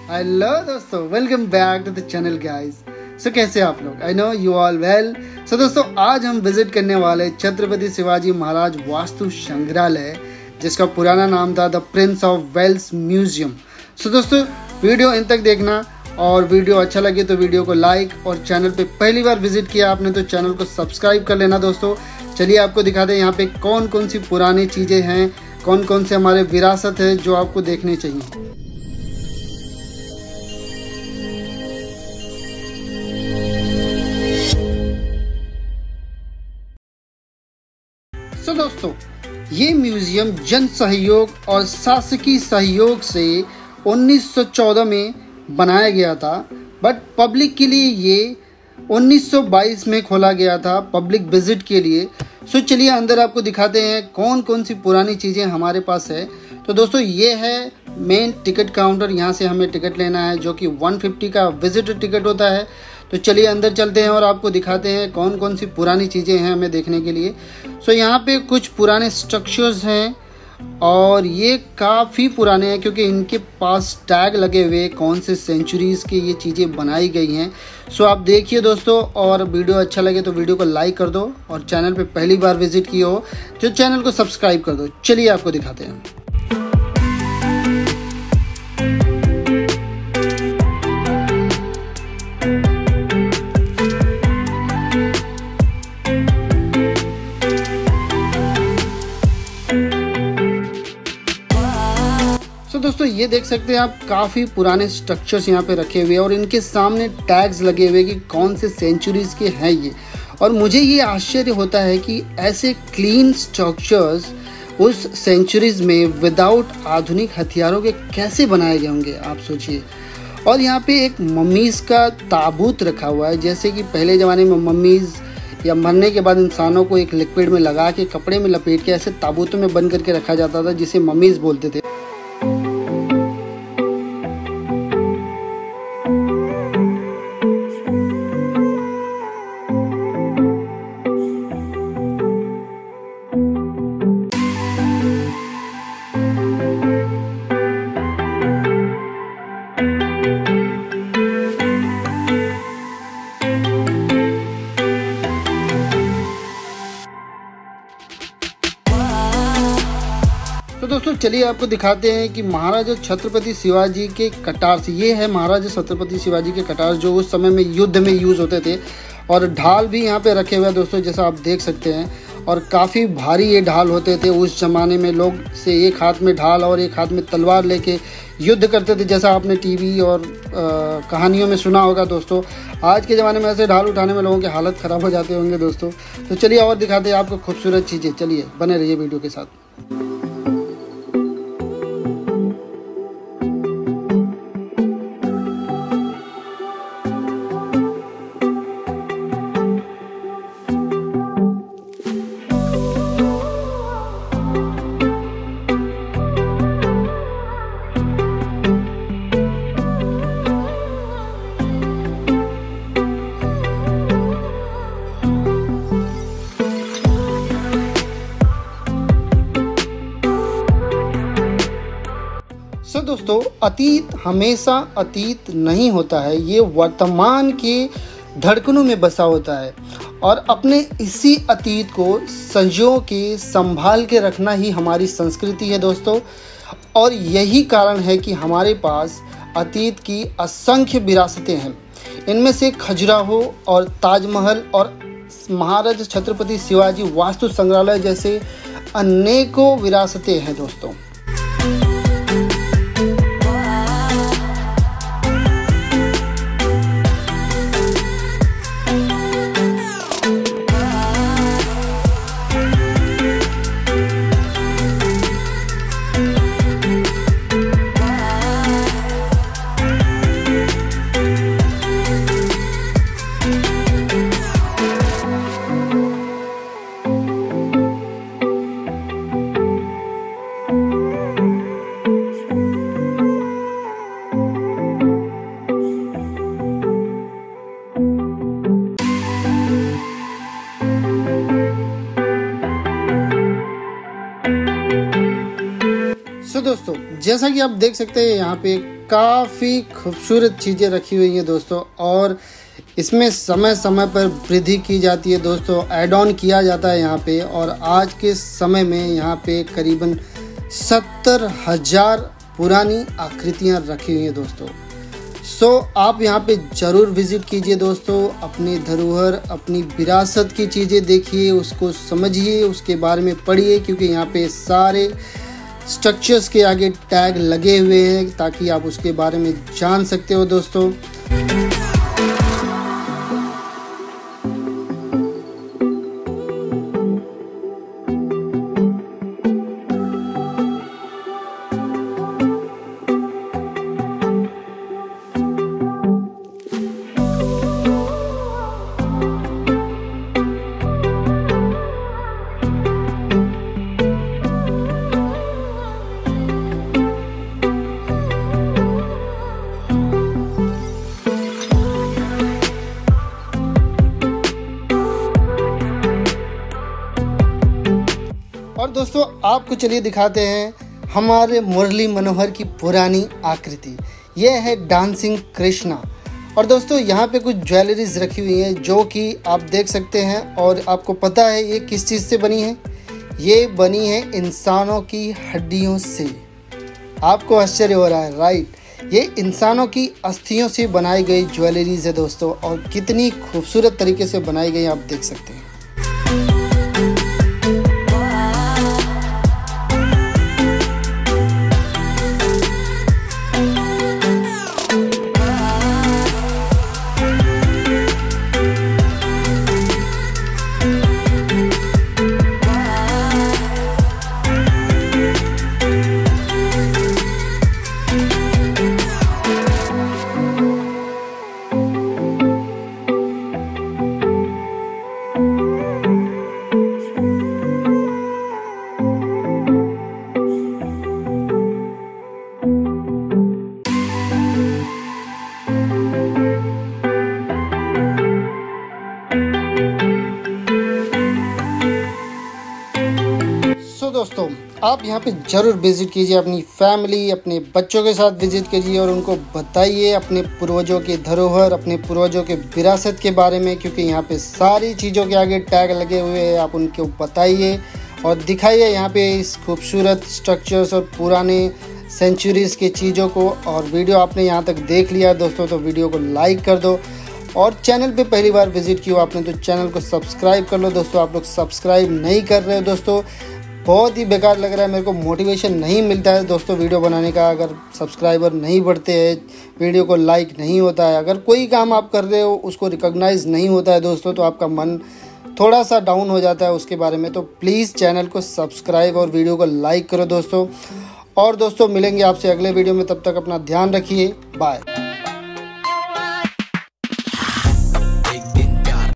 Hello दोस्तों, welcome back to the channel guys. So कैसे आप लोग? I know you all well. So दोस्तों, आज हम विजिट करने वाले छत्रपति शिवाजी महाराज वास्तु संग्रहालय, जिसका पुराना नाम था the Prince of Wales museum. So दोस्तों, वीडियो इन तक देखना और वीडियो अच्छा लगे तो वीडियो को लाइक और चैनल पे पहली बार विजिट किया आपने तो चैनल को सब्सक्राइब कर लेना। दोस्तों चलिए आपको दिखाते हैं यहाँ पे कौन कौन सी पुरानी चीज़ें हैं, कौन कौन से हमारे विरासत है जो आपको देखने चाहिए। तो दोस्तों, ये म्यूजियम जन सहयोग और शासकीय सहयोग से 1914 में बनाया गया था, बट पब्लिक के लिए ये 1922 में खोला गया था पब्लिक विजिट के लिए। सो चलिए अंदर आपको दिखाते हैं कौन कौन सी पुरानी चीज़ें हमारे पास है। तो दोस्तों, ये है मेन टिकट काउंटर। यहाँ से हमें टिकट लेना है जो कि 150 का विजिटर टिकट होता है। तो चलिए अंदर चलते हैं और आपको दिखाते हैं कौन कौन सी पुरानी चीज़ें हैं हमें देखने के लिए। सो यहाँ पे कुछ पुराने स्ट्रक्चर्स हैं और ये काफ़ी पुराने हैं क्योंकि इनके पास टैग लगे हुए कौन से सेंचुरीज़ की ये चीज़ें बनाई गई हैं। सो आप देखिए दोस्तों, और वीडियो अच्छा लगे तो वीडियो को लाइक कर दो और चैनल पे पहली बार विजिट किए हो तो चैनल को सब्सक्राइब कर दो। चलिए आपको दिखाते हैं। तो दोस्तों, ये देख सकते हैं आप काफ़ी पुराने स्ट्रक्चर्स यहाँ पे रखे हुए हैं और इनके सामने टैग्स लगे हुए कि कौन से सेंचुरीज़ के हैं ये। और मुझे ये आश्चर्य होता है कि ऐसे क्लीन स्ट्रक्चर्स उस सेंचुरीज़ में विदाउट आधुनिक हथियारों के कैसे बनाए गए होंगे, आप सोचिए। और यहाँ पे एक मम्मीज़ का ताबूत रखा हुआ है, जैसे कि पहले ज़माने में मम्मीज़ या मरने के बाद इंसानों को एक लिक्विड में लगा के कपड़े में लपेट के ऐसे ताबूतों में बंद करके रखा जाता था, जिसे मम्मीज़ बोलते थे। तो दोस्तों चलिए आपको दिखाते हैं कि महाराजा छत्रपति शिवाजी के कटार से, ये है महाराजा छत्रपति शिवाजी के कटार जो उस समय में युद्ध में यूज़ होते थे। और ढाल भी यहाँ पे रखे हुए हैं दोस्तों, जैसा आप देख सकते हैं। और काफ़ी भारी ये ढाल होते थे उस ज़माने में। लोग से एक हाथ में ढाल और एक हाथ में तलवार लेके युद्ध करते थे, जैसा आपने टीवी और कहानियों में सुना होगा दोस्तों। आज के ज़माने में ऐसे ढाल उठाने में लोगों के हालत ख़राब हो जाते होंगे दोस्तों। तो चलिए और दिखाते हैं आपको खूबसूरत चीज़ें। चलिए बने रहिए वीडियो के साथ। सो दोस्तों, अतीत हमेशा अतीत नहीं होता है, ये वर्तमान के धड़कनों में बसा होता है। और अपने इसी अतीत को संजो के संभाल के रखना ही हमारी संस्कृति है दोस्तों। और यही कारण है कि हमारे पास अतीत की असंख्य विरासतें हैं। इनमें से खजुराहो और ताजमहल और महाराजा छत्रपति शिवाजी वास्तु संग्रहालय जैसे अनेकों विरासतें हैं दोस्तों। जैसा कि आप देख सकते हैं यहाँ पे काफ़ी खूबसूरत चीज़ें रखी हुई हैं दोस्तों, और इसमें समय समय पर वृद्धि की जाती है दोस्तों, ऐड ऑन किया जाता है यहाँ पे। और आज के समय में यहाँ पे करीबन 70,000 पुरानी आकृतियाँ रखी हुई हैं दोस्तों। आप यहाँ पे ज़रूर विज़िट कीजिए दोस्तों, अपनी धरोहर, अपनी विरासत की चीज़ें देखिए, उसको समझिए, उसके बारे में पढ़िए, क्योंकि यहाँ पे सारे स्ट्रक्चर्स के आगे टैग लगे हुए हैं ताकि आप उसके बारे में जान सकते हो दोस्तों। और दोस्तों आपको चलिए दिखाते हैं हमारे मुरली मनोहर की पुरानी आकृति। यह है डांसिंग कृष्णा। और दोस्तों यहाँ पे कुछ ज्वेलरीज रखी हुई हैं जो कि आप देख सकते हैं। और आपको पता है ये किस चीज़ से बनी है? ये बनी है इंसानों की हड्डियों से। आपको आश्चर्य हो रहा है, राइट। ये इंसानों की अस्थियों से बनाई गई ज्वेलरीज है दोस्तों, और कितनी खूबसूरत तरीके से बनाई गई आप देख सकते हैं। दोस्तों आप यहाँ पे ज़रूर विज़िट कीजिए, अपनी फैमिली, अपने बच्चों के साथ विज़िट कीजिए और उनको बताइए अपने पूर्वजों की धरोहर, अपने पूर्वजों के विरासत के बारे में, क्योंकि यहाँ पे सारी चीज़ों के आगे टैग लगे हुए हैं। आप उनको बताइए और दिखाइए यहाँ पे इस खूबसूरत स्ट्रक्चर्स और पुराने सेंचुरीज़ की चीज़ों को। और वीडियो आपने यहाँ तक देख लिया दोस्तों तो वीडियो को लाइक कर दो, और चैनल पे पहली बार विज़िट किया आपने तो चैनल को सब्सक्राइब कर लो दोस्तों। आप लोग सब्सक्राइब नहीं कर रहे हो दोस्तों, बहुत ही बेकार लग रहा है, मेरे को मोटिवेशन नहीं मिलता है दोस्तों वीडियो बनाने का। अगर सब्सक्राइबर नहीं बढ़ते हैं, वीडियो को लाइक नहीं होता है, अगर कोई काम आप कर रहे हो उसको रिकॉग्नाइज नहीं होता है दोस्तों, तो आपका मन थोड़ा सा डाउन हो जाता है उसके बारे में। तो प्लीज़ चैनल को सब्सक्राइब और वीडियो को लाइक करो दोस्तों। और दोस्तों मिलेंगे आपसे अगले वीडियो में, तब तक अपना ध्यान रखिए, बाय।